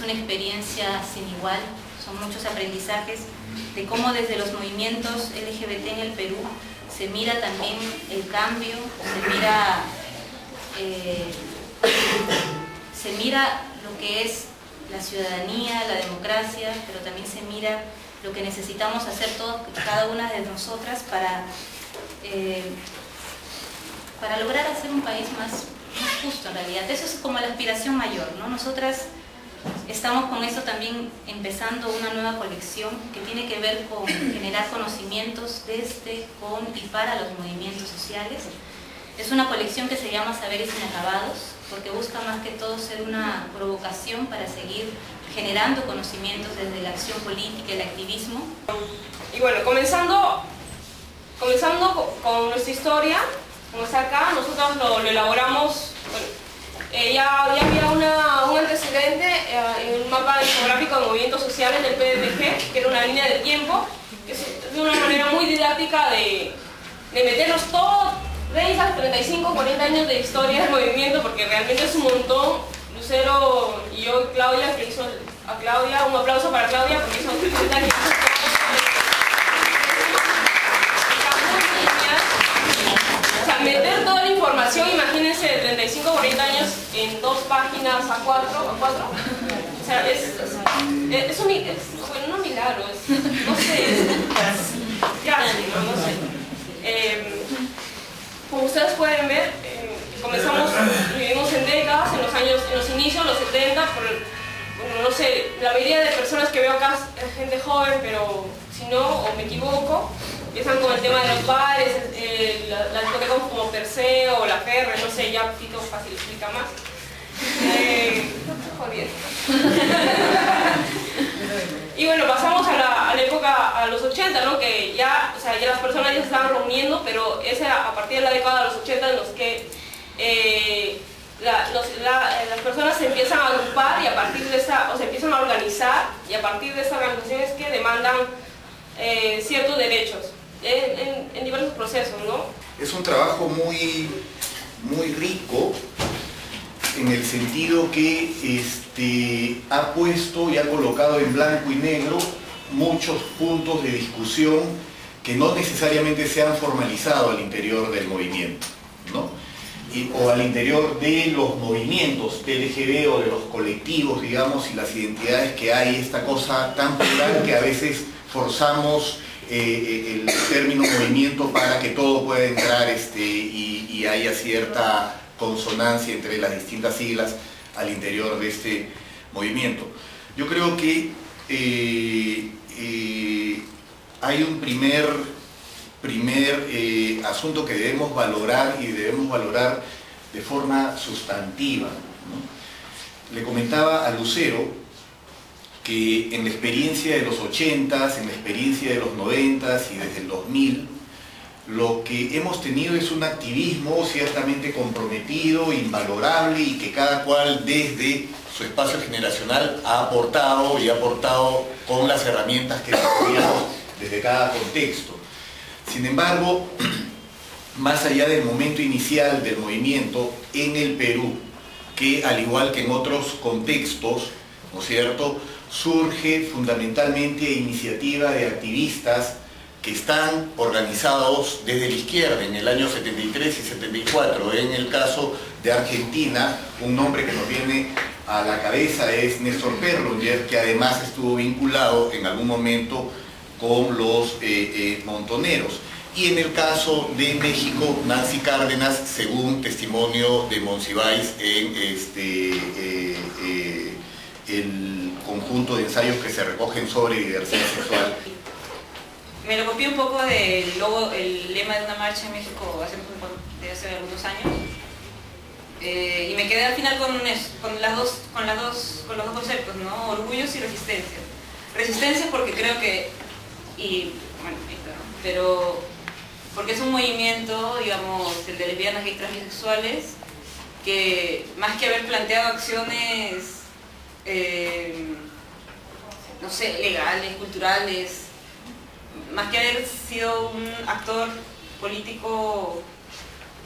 una experiencia sin igual, son muchos aprendizajes de cómo desde los movimientos LGBT en el Perú se mira también el cambio, se mira lo que es la ciudadanía, la democracia, pero también se mira lo que necesitamos hacer todos, cada una de nosotras para lograr hacer un país más justo en realidad. Eso es como la aspiración mayor, ¿no? Nosotras estamos con eso también empezando una nueva colección que tiene que ver con generar conocimientos desde, con y para los movimientos sociales. Es una colección que se llama Saberes Inacabados, porque busca más que todo ser una provocación para seguir generando conocimientos desde la acción política, el activismo. Y bueno, comenzando con nuestra historia, como está acá, nosotros lo elaboramos, bueno, ya había un antecedente en un mapa infográfico de movimientos sociales del PDTG, que era una línea de tiempo, que es de una manera muy didáctica de meternos todo, 30, 35, 40 años de historia del movimiento, porque realmente es un montón. Lucero y yo, Claudia, que hizo a Claudia, un aplauso para Claudia, porque hizo 30 años. O sea, meter toda la información, imagínense, de 35 o 40 años en 2 páginas a 4. O sea, es un bueno, no milagro, no sé, drástico, no sé. Como ustedes pueden ver, vivimos en décadas, en los inicios, los 70, bueno, no sé, la mayoría de personas que veo acá es gente joven, pero si no, o me equivoco, empiezan con el tema de los bares, la discoteca como Perseo o La Ferre, no sé, ya Tito fácil explica más. Jodiendo. Y bueno, pasamos a la época, a los 80, ¿no? Que ya, o sea, ya las personas ya se estaban reuniendo, pero es a partir de la década de los 80 en los que las personas se empiezan a agrupar y a partir de esa, o se empiezan a organizar, y a partir de esa organización es que demandan ciertos derechos en diversos procesos, ¿no? Es un trabajo muy rico en el sentido que ha puesto y ha colocado en blanco y negro muchos puntos de discusión que no necesariamente se han formalizado al interior del movimiento, ¿no? O al interior de los movimientos LGB o de los colectivos, digamos, y las identidades que hay, esta cosa tan plural que a veces forzamos el término movimiento para que todo pueda entrar y haya cierta consonancia entre las distintas siglas al interior de este movimiento. Yo creo que hay un primer asunto que debemos valorar y debemos valorar de forma sustantiva, ¿no? Le comentaba a Lucero que en la experiencia de los 80s, en la experiencia de los 90s y desde el 2000, lo que hemos tenido es un activismo ciertamente comprometido, invalorable, y que cada cual desde su espacio generacional ha aportado con las herramientas que teníamos desde cada contexto. Sin embargo, más allá del momento inicial del movimiento en el Perú, que al igual que en otros contextos, ¿no es cierto?, surge fundamentalmente a iniciativa de activistas que están organizados desde la izquierda en el año 73 y 74. En el caso de Argentina, un nombre que nos viene a la cabeza es Néstor Perlonger, que además estuvo vinculado en algún momento con los montoneros. Y en el caso de México, Nancy Cárdenas, según testimonio de Monsiváis en el conjunto de ensayos que se recogen sobre diversidad sexual. Me lo copié un poco del el lema de una marcha en México hace algunos años, y me quedé al final con los dos conceptos, ¿no? Orgullos y resistencia. Resistencia porque creo que, pero porque es un movimiento, digamos, el de lesbianas, gays, trans y bisexuales, que más que haber planteado acciones, no sé, legales, culturales, más que haber sido un actor político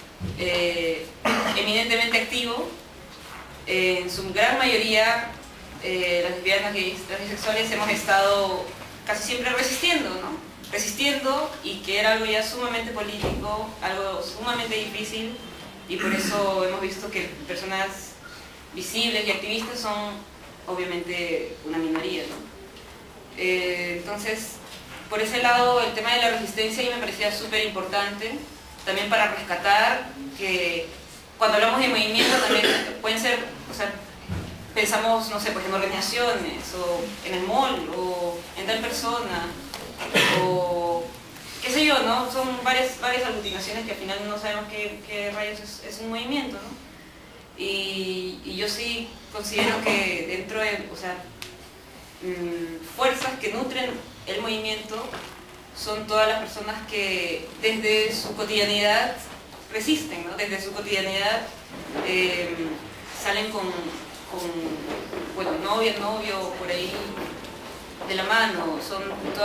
eminentemente activo, en su gran mayoría las lesbianas, gays, las bisexuales hemos estado casi siempre resistiendo, ¿no? Resistiendo, y que era algo ya sumamente político, algo sumamente difícil, y por eso hemos visto que personas visibles y activistas son obviamente una minoría, ¿no? Entonces, por ese lado, el tema de la resistencia a mí me parecía súper importante, también para rescatar que cuando hablamos de movimiento también pueden ser, o sea, pensamos, no sé, pues en organizaciones, o en el mall, o en tal persona, o qué sé yo, ¿no? Son varias aglutinaciones que al final no sabemos qué rayos es un movimiento, ¿no? Y yo sí considero que dentro de, o sea, fuerzas que nutren el movimiento son todas las personas que desde su cotidianidad resisten, ¿no? Desde su cotidianidad salen con bueno, novio, por ahí de la mano. Son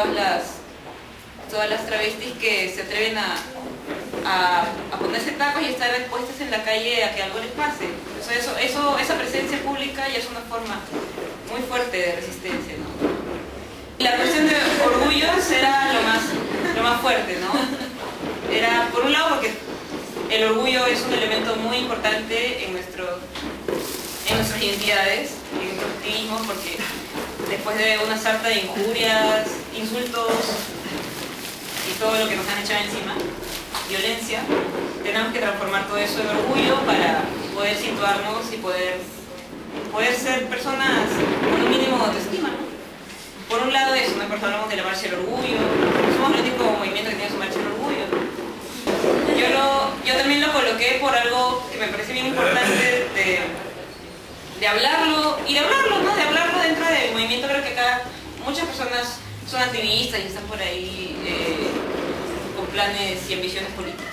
todas las travestis que se atreven a ponerse tapas y estar expuestas en la calle a que algo les pase. O sea, esa presencia pública ya es una forma muy fuerte de resistencia, ¿no? Y la cuestión de orgullos era lo más fuerte, ¿no? Era, por un lado, porque el orgullo es un elemento muy importante en nuestras identidades, en nuestro activismo, porque después de una sarta de injurias, insultos y todo lo que nos han echado encima, violencia, tenemos que transformar todo eso en orgullo para poder situarnos y poder ser personas con un mínimo de autoestima, ¿no? Por un lado eso, ¿no? Por eso hablamos de la marcha del orgullo, somos el único movimiento que tiene su marcha del orgullo, ¿no? Yo también lo coloqué por algo que me parece bien importante de hablarlo, y de hablarlo, ¿no? De hablarlo dentro del movimiento. Creo que acá muchas personas son activistas y están por ahí con planes y ambiciones políticas.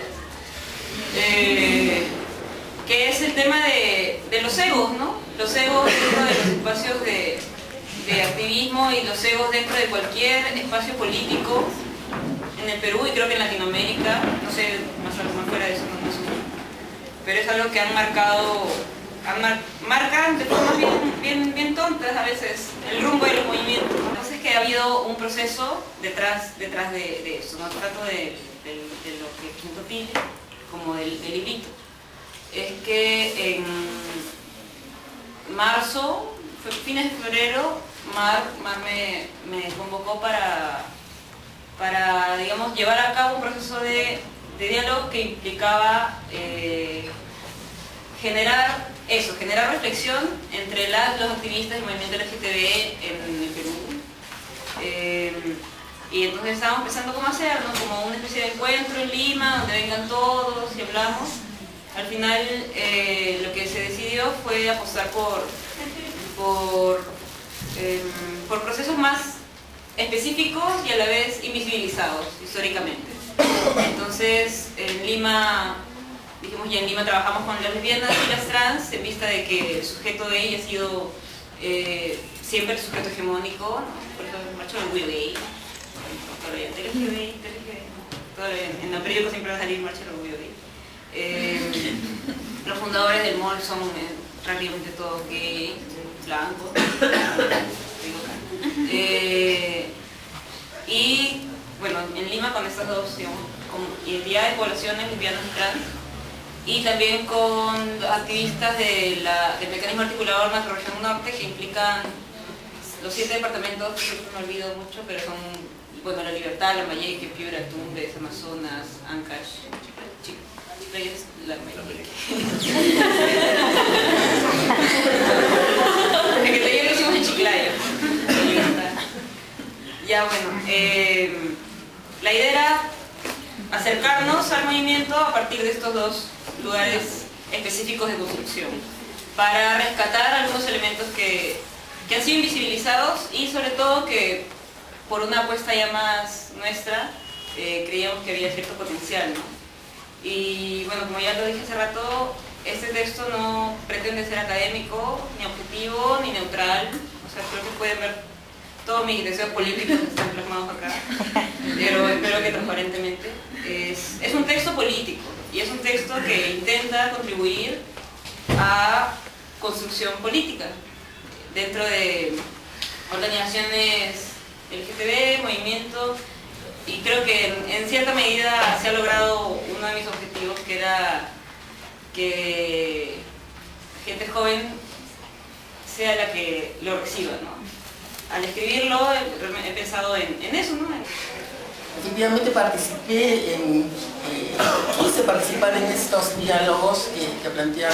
Que es el tema de los egos, ¿no? Los egos dentro de los espacios de activismo y los egos dentro de cualquier espacio político en el Perú, y creo que en Latinoamérica, no sé, más fuera de eso, no sé, pero es algo que han marcado, marcan de formas bien tontas a veces el rumbo de los movimientos. Entonces que ha habido un proceso detrás de eso, no tanto de lo que presentó Pili como del librito. Es que en marzo, fines de febrero, Mar me convocó para, digamos, llevar a cabo un proceso de diálogo que implicaba generar reflexión entre los activistas del movimiento LGTB en el Perú. Y entonces estábamos pensando cómo hacer, ¿no? Como una especie de encuentro en Lima, donde vengan todos y hablamos. Al final lo que se decidió fue apostar por procesos más específicos y a la vez invisibilizados históricamente. Entonces en Lima, dijimos, ya en Lima trabajamos con las lesbianas y las trans en vista de que el sujeto gay ha sido siempre el sujeto hegemónico, ¿no? Por eso el macho del orgullo gay, en el periódico siempre va a salir marcha del orgullo gay. Los fundadores del MOL son prácticamente todos gays, blancos, y bueno, en Lima con estas dos, digamos, con identidades, poblaciones lesbianas y trans, y también con activistas del mecanismo articulador Macrorregión Norte, que implican los 7 departamentos, que siempre me olvido mucho, pero son, bueno, La Libertad, Lambayeque, Piura, Tumbes, Amazonas, Ancash, Chiclayo es Lambayeque. En que taller lo hicimos en Chiclayo. Ya bueno, la idea era acercarnos al movimiento a partir de estos dos lugares específicos de construcción, para rescatar algunos elementos que han sido invisibilizados y sobre todo que por una apuesta ya más nuestra creíamos que había cierto potencial, ¿no? Y bueno, como ya lo dije hace rato, este texto no pretende ser académico, ni objetivo, ni neutral. O sea, creo que pueden ver todos mis deseos políticos que están plasmados acá, pero espero que transparentemente. Es un texto político y es un texto que intenta contribuir a construcción política. dentro de organizaciones LGTB, movimiento, y creo que en cierta medida se ha logrado uno de mis objetivos, que era que gente joven sea la que lo reciba, ¿no? Al escribirlo he pensado en eso, ¿no? Efectivamente quise participar en estos diálogos que planteaba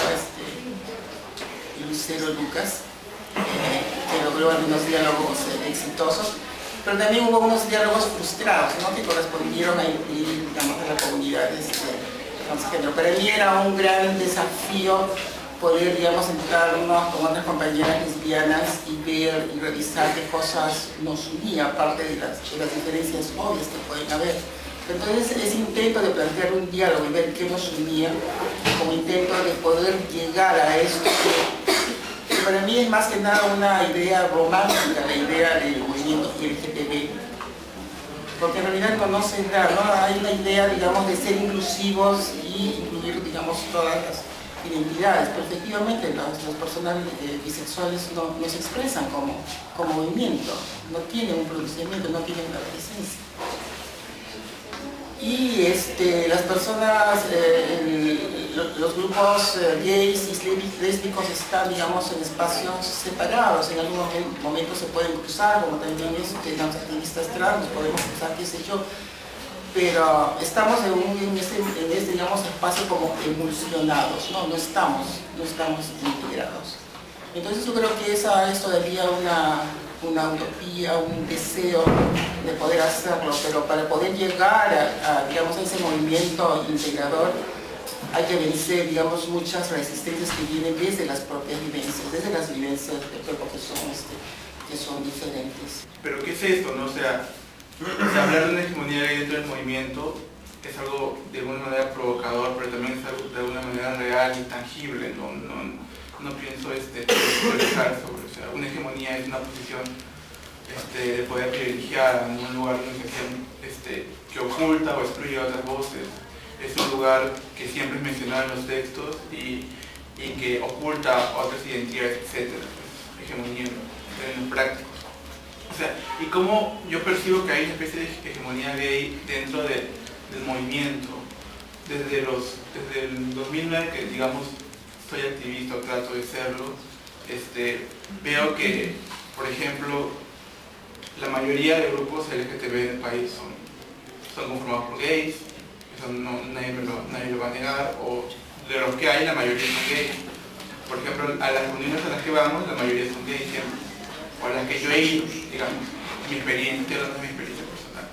Lucero Lucas, que logró algunos diálogos exitosos, pero también hubo unos diálogos frustrados, ¿no?, que correspondieron a incluir, digamos, a la comunidad transgénero. Para mí era un gran desafío poder, digamos, sentarnos con otras compañeras lesbianas y ver y revisar qué cosas nos unía, aparte de las diferencias obvias que pueden haber. Entonces, ese intento de plantear un diálogo y ver qué nos unía, como intento de poder llegar a esto, que para mí es más que nada una idea romántica, la idea del movimiento LGTB, porque en realidad no se da, ¿no? Hay una idea, digamos, de ser inclusivos y incluir, digamos, todas las identidades, pero efectivamente las personas bisexuales no se expresan como movimiento, no tienen un pronunciamiento, no tienen una presencia. Y las personas, los grupos gays y lésbicos están, digamos, en espacios separados, en algún momento se pueden cruzar, como también los activistas trans, nos podemos cruzar, qué sé yo, pero estamos en este digamos, espacio como emulsionados, no estamos integrados. Entonces yo creo que esa es todavía una utopía, un deseo de poder hacerlo, pero para poder llegar digamos, a ese movimiento integrador hay que vencer, digamos, muchas resistencias que vienen desde las propias vivencias, desde las vivencias del cuerpo que son diferentes. Pero ¿qué es esto, no? O sea, hablar de una hegemonía gay dentro del movimiento es algo de alguna manera provocador, pero también es algo de alguna manera real y tangible. No pienso teorizar sobre, o sea, una hegemonía es una posición de poder privilegiada en un lugar de organización que oculta o excluye a otras voces. Es un lugar que siempre es mencionado en los textos y que oculta otras identidades, etc. Hegemonía en términos prácticos. O sea, y cómo yo percibo que hay una especie de hegemonía gay dentro del movimiento. Desde el 2009, que digamos soy activista o trato de serlo, veo que, por ejemplo, la mayoría de grupos LGTB en el país son conformados por gays, eso nadie lo va a negar, o de los que hay, la mayoría son gays. Por ejemplo, a las reuniones a las que vamos, la mayoría son gays siempre, o a las que yo he ido, digamos, mi experiencia personal.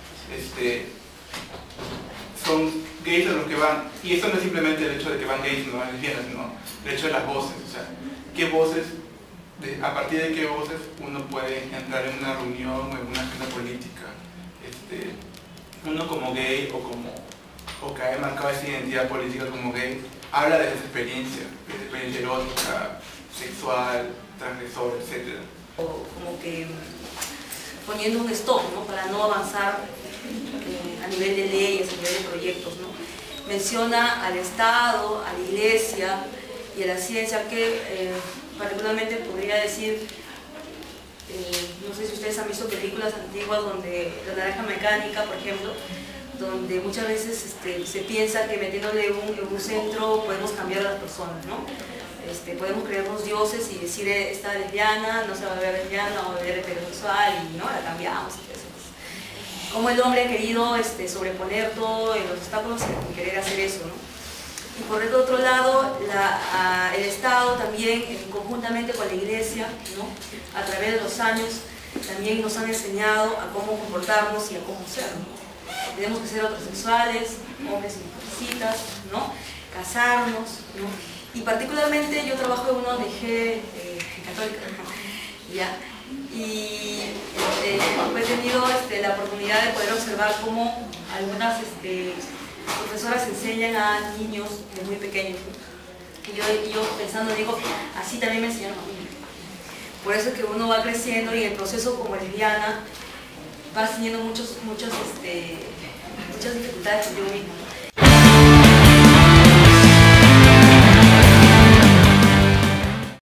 Son gays a los que van, y eso no es simplemente el hecho de que van gays, no lesbianas, sino el hecho de las voces, o sea, qué voces, a partir de qué voces uno puede entrar en una reunión o en una agenda política. Uno como gay o que haya marcado esa identidad política como gay, habla de esa experiencia erótica, sexual, transgresora, etc. Como que poniendo un stop, ¿no?, para no avanzar a nivel de leyes, a nivel de proyectos, ¿no? Menciona al Estado, a la Iglesia y a la ciencia, que particularmente podría decir, no sé si ustedes han visto películas antiguas donde La Naranja Mecánica, por ejemplo, donde muchas veces se piensa que metiéndole un centro podemos cambiar a las personas, ¿no? Podemos creernos dioses y decir, esta lesbiana no se va a ver lesbiana, o va a ver heterosexual, y no, la cambiamos. Como el hombre ha querido sobreponer todos los obstáculos sin querer hacer eso, ¿no? Y por el otro lado, el Estado también, conjuntamente con la Iglesia, ¿no?, a través de los años, también nos han enseñado a cómo comportarnos y a cómo ser, ¿no? Tenemos que ser heterosexuales, hombres y mujercitas, ¿no?, casarnos, ¿no? Y particularmente yo trabajo en una ONG católica, ¿ya? Y he tenido la oportunidad de poder observar cómo algunas profesoras enseñan a niños desde muy pequeños, ¿no? Y yo pensando, digo, así también me enseñaron a mí. Por eso es que uno va creciendo y el proceso como lesbiana va teniendo muchas dificultades contigo mismo, ¿no?